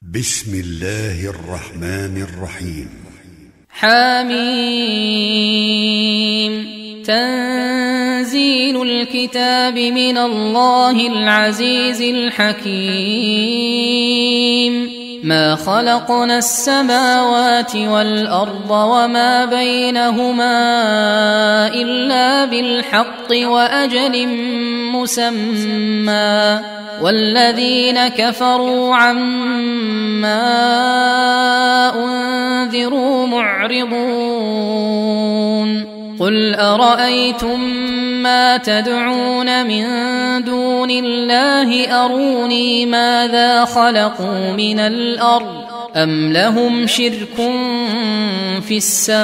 بسم الله الرحمن الرحيم. حميم. تنزيل الكتاب من الله العزيز الحكيم. ما خلقنا السماوات والأرض وما بينهما إلا بالحق وأجل مسمى، والذين كفروا عما أنذروا معرضون. قل أرأيتم ما تدعون من دون الله أروني ماذا خلقوا من الأرض أم لهم شرك في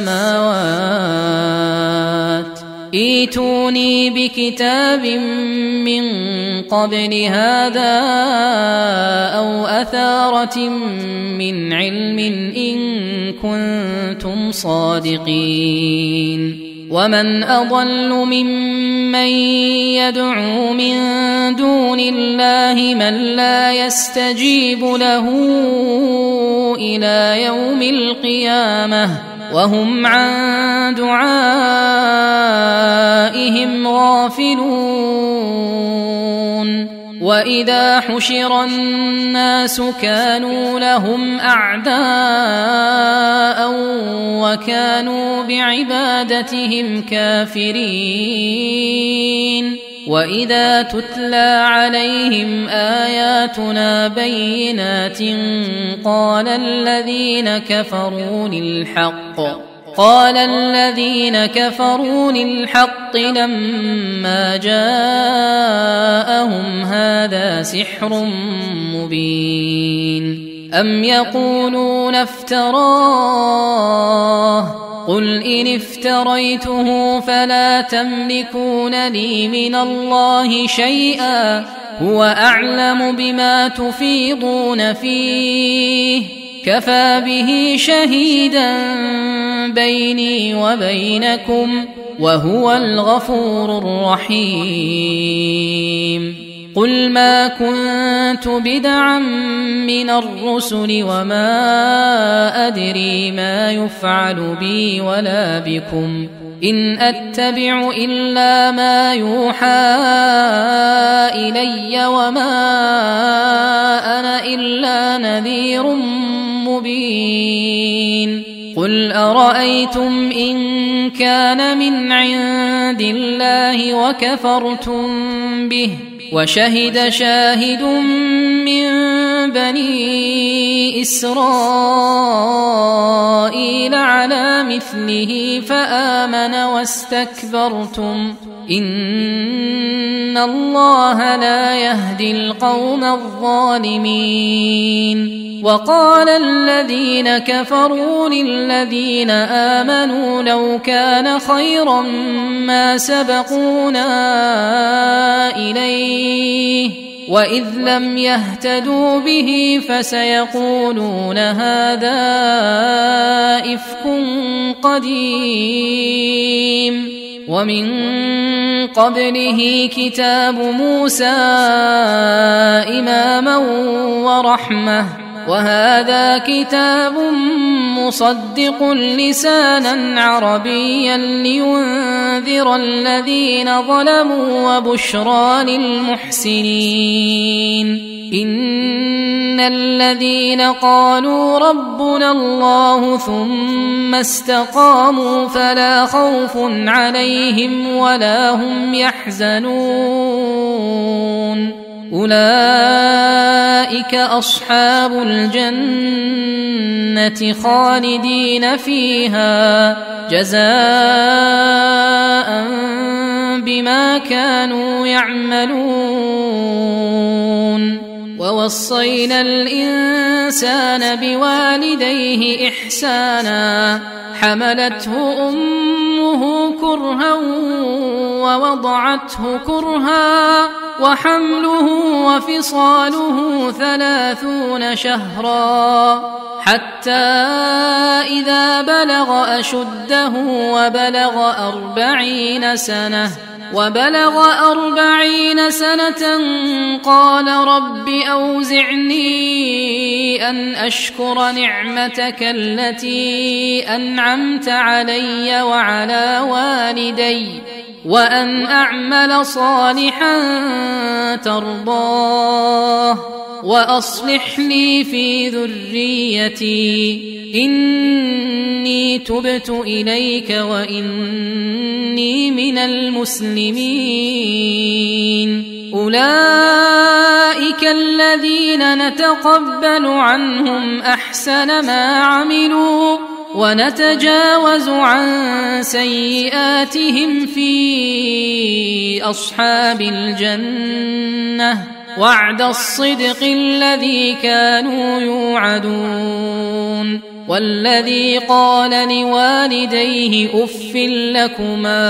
السماوات ائتوني بكتاب من قبل هذا أو أثارة من علم إن كنتم صادقين. ومن أضل ممن يدعو من دون الله من لا يستجيب له إلى يوم القيامة وهم عن دعائهم غافلون. وإذا حشر الناس كانوا لهم أعداء وكانوا بعبادتهم كافرين. وإذا تتلى عليهم آياتنا بينات قال الذين كفروا للحق لما جاءهم هذا سحر مبين. أم يقولون افتراه قل إن افتريته فلا تملكون لي من الله شيئا هو أعلم بما تفيضون فيه كفى به شهيدا بيني وبينكم وهو الغفور الرحيم. قل ما كنت بدعا من الرسل وما أدري ما يفعل بي ولا بكم إن أتبع إلا ما يوحى إلي وما أنا إلا نذير مبين. قل أرأيتم إن كان من عند الله وكفرتم به وشهد شاهد من بني إسرائيل على مثله فآمن واستكبرتم إن الله لا يهدي القوم الظالمين. وقال الذين كفروا للذين آمنوا لو كان خيرا ما سبقونا إليه وإذ لم يهتدوا به فسيقولون هذا إفك قديم. ومن قبله كتاب موسى إماما ورحمة وهذا كتاب مصدق لسانا عربيا لينذر الذين ظلموا وبشرى للمحسنين. إن الذين قالوا ربنا الله ثم استقاموا فلا خوف عليهم ولا هم يحزنون أولئك أصحاب الجنة خالدين فيها جزاء بما كانوا يعملون. ووصينا الإنسان بوالديه إحسانا حملته أمه كرها ووضعته كرها وحمله وفصاله 30 شهرا حتى إذا بلغ أشده وبلغ 40 سنة وبلغ 40 سنة قال رب أوزعني أن أشكر نعمتك التي أنعمت علي وعلى والدي وأن أعمل صالحا ترضاه وأصلح لي في ذريتي إني تبت إليك وإني من المسلمين. أولئك الذين نتقبل عنهم أحسن ما عملوا ونتجاوز عن سيئاتهم في أصحاب الجنة وعد الصدق الذي كانوا يوعدون. والذي قال لوالديه أف لكما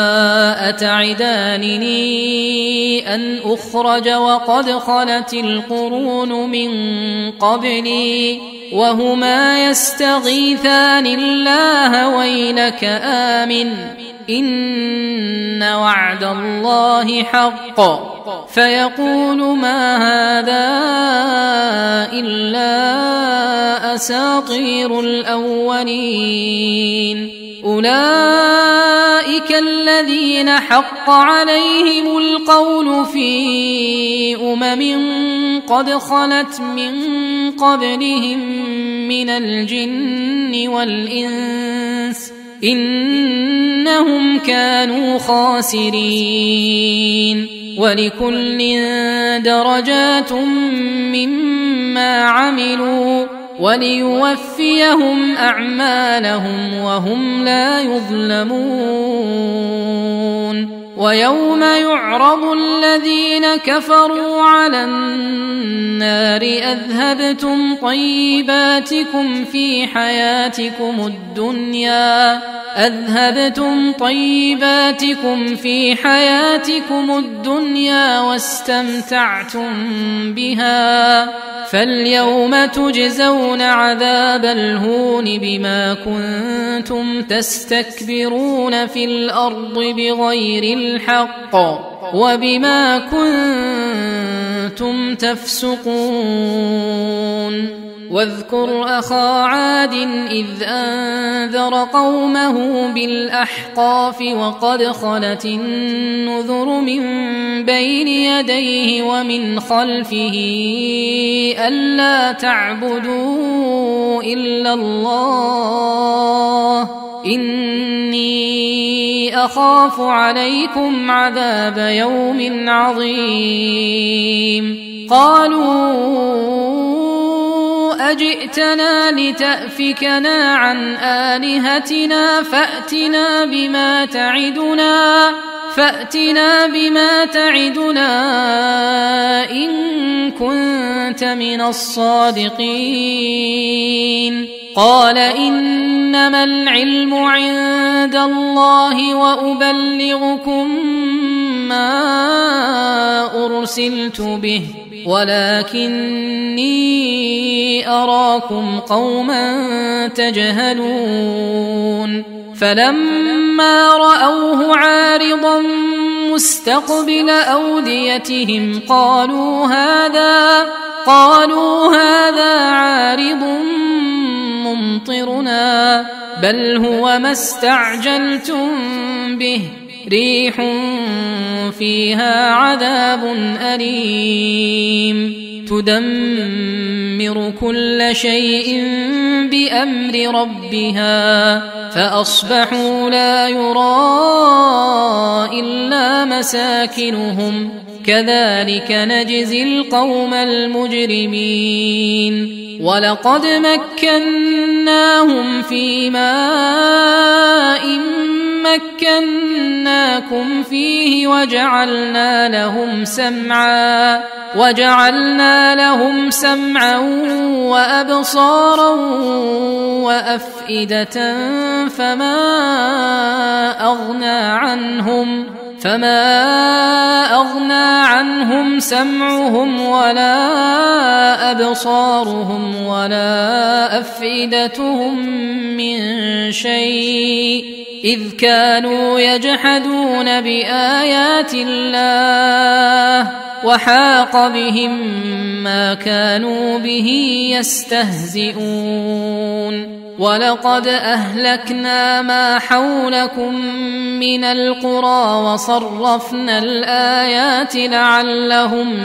أتعدانني أن أخرج وقد خلت القرون من قبلي وهما يستغيثان الله ويلك آمن إن وعد الله حق فيقول ما هذا إلا أساطير الأولين. أولئك الذين حق عليهم القول في قد خلت من قبلهم من الجن والإنس إنهم كانوا خاسرين. ولكل درجات مما عملوا وليوفيهم أعمالهم وهم لا يظلمون. ويوم يعرض الذين كفروا على النار أذهبتم طيباتكم في حياتكم الدنيا واستمتعتم بها فاليوم تجزون عذاب الهون بما كنتم تستكبرون في الأرض بغير الحق وبما كنتم تفسقون. واذكر أخا عاد إذ أنذر قومه بالأحقاف وقد خلت النذر من بين يديه ومن خلفه ألا تعبدوا إلا الله إني أخاف عليكم عذاب يوم عظيم. قالوا أجئتنا لتأفكنا عن آلهتنا فأتنا بما تعدنا إن كنت من الصادقين. قال إنما العلم عند الله وأبلغكم ما أرسلت به ولكني أراكم قوما تجهلون. فلما رأوه عارضا مستقبل أوديتهم قالوا هذا عارض ممطرنا بل هو ما استعجلتم به ريح فيها عذاب أليم تدمر كل شيء بأمر ربها فأصبحوا لا يرى إلا مساكنهم كذلك نجزي القوم المجرمين. ولقد مكناهم في ماء مكناكم فيه وجعلنا لهم سمعا وأبصارا وأفئدة فما أغنى عنهم سمعهم ولا أبصارهم ولا أفئدتهم من شيء إذ كانوا يجحدون بآيات الله وحاق بهم ما كانوا به يستهزئون ولقد أهلكنا ما حولكم من القرى وصرفنا الآيات لعلهم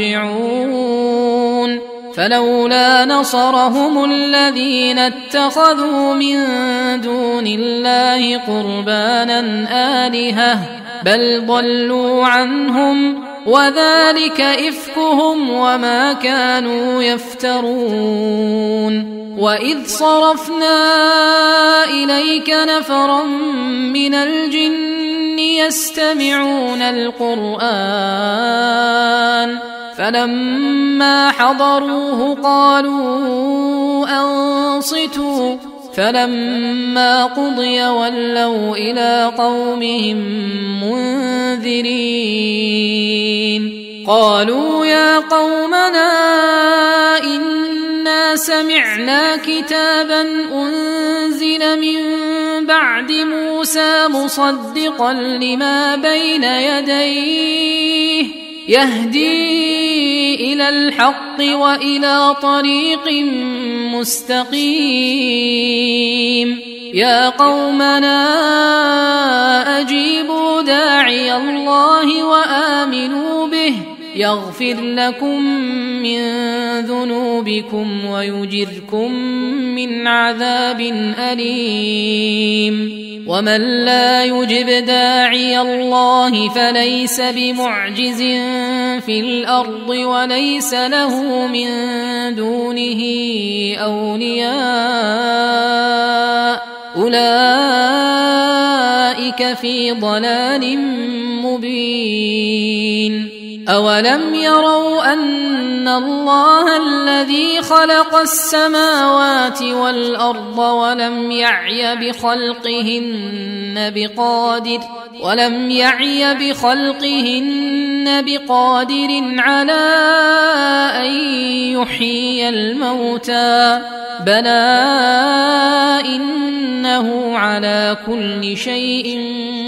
يرجعون فلولا نصرهم الذين اتخذوا من دون الله قربانا آلهة بل ضلوا عنهم وذلك إفكهم وما كانوا يفترون وإذ صرفنا إليك نفرا من الجن يستمعون القرآن فلما حضروه قالوا أنصتوا فلما قضي ولوا إلى قومهم منذرين قالوا يا قومنا إنا سمعنا كتابا أنزل من بعد موسى مصدقا لما بين يديه يهدي إلى الحق وإلى طريق مستقيم يا قومنا أجيبوا داعي الله وآمنوا به يغفر لكم من ذنوبكم ويجركم من عذاب أليم ومن لا يجب داعي الله فليس بمعجز في الأرض وليس له من دونه أولياء أولئك في ضلال مبين أولم يروا أن الله الذي خلق السماوات والأرض ولم يعي بخلقهن بقادر على أن يحيي الموتى بلى إنه على كل شيء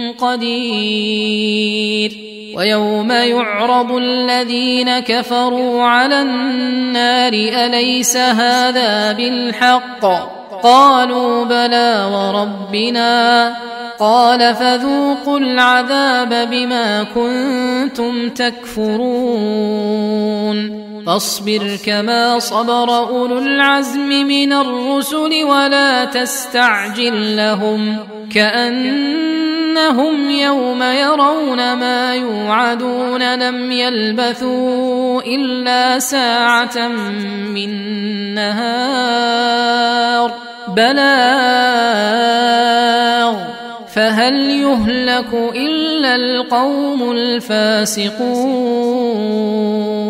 قدير ويوم يعرض الذين كفروا على النار أليس هذا بالحق قالوا بلى وربنا قال فذوقوا العذاب بما كنتم تكفرون فاصبر كما صبر أولو العزم من الرسل ولا تستعجل لهم كأنهم يوم يرون ما يوعدون لم يلبثوا إلا ساعة من نهار بلاغ فهل يهلك إلا القوم الفاسقون